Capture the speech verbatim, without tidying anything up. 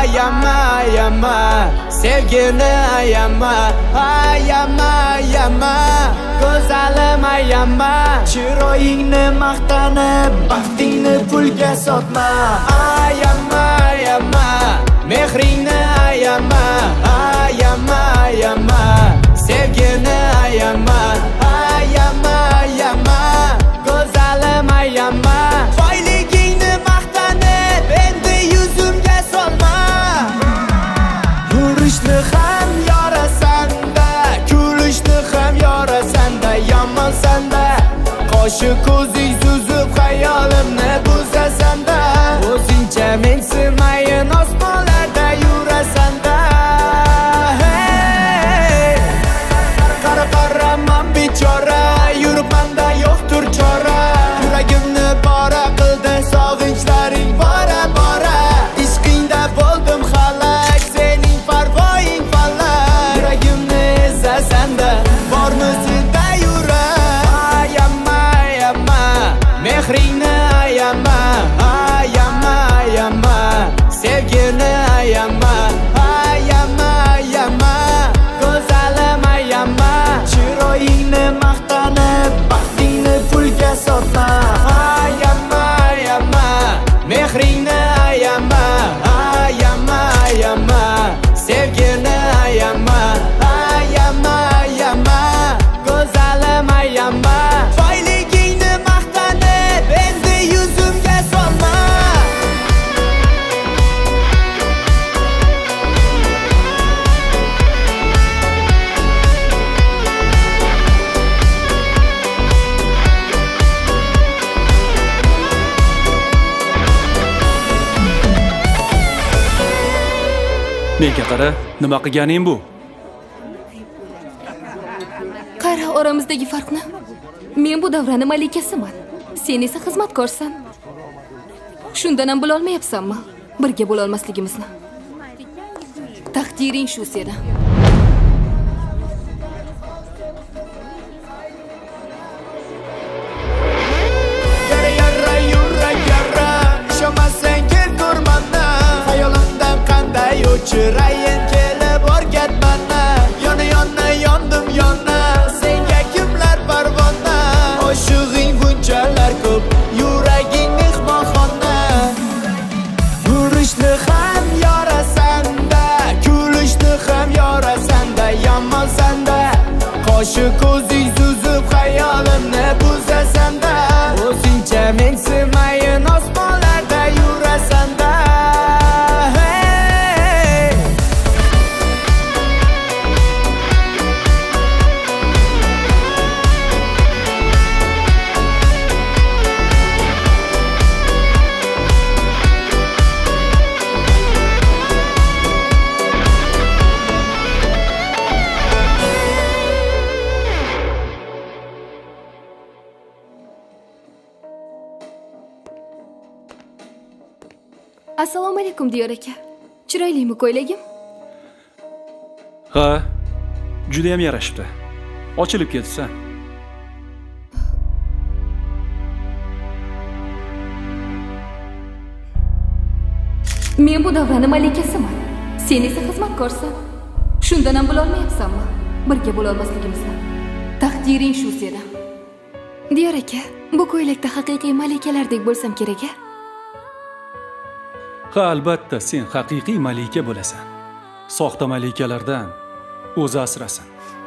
ayama ayama sevgini ayama ayama ayama go'zalim ayama chiroyingni maqtanib baxtingni pulga sotma ayama ayama mehringni ayama ayama ayama sevgini ayama ayama ayama go'zalim ayama boyligingni maqtanib endi yuzimga solma yurishni ham yorasan-da kulishni ham yorasan-da yomonsan-da qoshi ko'zing suzib xayolimni buzasan-da o'zingcha mensimayin osmonlarda yurasan-da qara qaraman bechora yuribmanda yo'qdir chora yuragimni bora qildi sog'inchlaring bora bora ishqingda bo'ldim halak sening parvoying falak yuragimni ezasan-da bormi senda yurak ayama ayama mehringni ayama ayama ayama sevgini ayama ayama ayama go'zalim ayama chiroyingni maqtanib baxtingni pulga sotma ayama ayama mehringni ayama ayama ayama sevgini ayama ayama ayama go'zalim ayama boyligingni maqtanib endi yuzimga solma menga qara, nima qilganing bu? Qara oramizdagi farqni. Men bu davraning malikasiman. Sen esa xizmatkorsan. Shundan ham bilolmayapsanmi? Birga bo'la olmasligimizni. Taqdiring shu seni. Yara yara yurak yara ishomasang kel ko'rmanna xayolimdan qanday o'chirayin kelib o'rgatmanna yona yona yondim yona senga kimlar parvona oshig'ing bunchalar ko'p yuraging mehmonxona yurishni ham yorasan-da kulishni ham yorasan-da yomonsan-da qoshi ko'zing suzib xayolimni buzasan-da o'zingcha mensimayin osmonlarda yurasan-da Assalomu alaykum Diyor aka. Chiroylimi ko'ylagim? Ha, juda ham yarashibdi. Ochilib ketsa. Men bu davraning malikasiman. Sen esa xizmatkorsan. Shundan ham bilolmayapsanmi? Birga bo'la olmasligimizni. Taqdiring shu seni. Diyor aka, bu ko'ylakda haqiqiy malikalardek bo'lsam kerak-a? Ha, albatta, sen haqiqiy malika bo'lasan. Soxta malikalardan o'zi asrasin.